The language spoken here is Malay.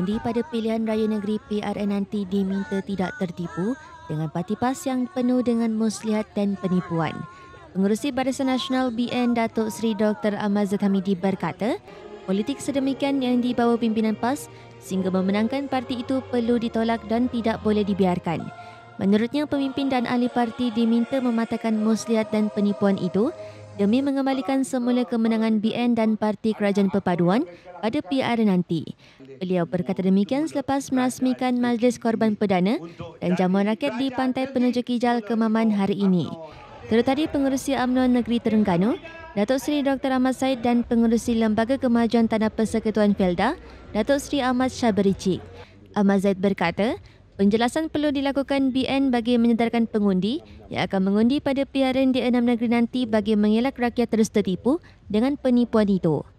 pengundi pada pilihan raya negeri PRN nanti diminta tidak tertipu dengan parti PAS yang penuh dengan muslihat dan penipuan. Pengerusi Barisan Nasional BN Datuk Seri Dr. Ahmad Zahid Hamidi berkata, politik sedemikian yang dibawa pimpinan PAS sehingga memenangkan parti itu perlu ditolak dan tidak boleh dibiarkan. Menurutnya, pemimpin dan ahli parti diminta mematahkan muslihat dan penipuan itu demi mengembalikan semula kemenangan BN dan Parti Kerajaan Perpaduan pada PR nanti. Beliau berkata demikian selepas merasmikan Majlis Korban Perdana dan jamuan rakyat di Pantai Penuju Kijal Kemaman hari ini. Turut hadir Pengerusi UMNO Negeri Terengganu, Datuk Seri Dr. Ahmad Said dan Pengerusi Lembaga Kemajuan Tanah Persekutuan Felda, Datuk Seri Ahmad Syabericik. Ahmad Zaid berkata, penjelasan perlu dilakukan BN bagi menyedarkan pengundi yang akan mengundi pada PRN di 6 negeri nanti bagi mengelak rakyat terus tertipu dengan penipuan itu.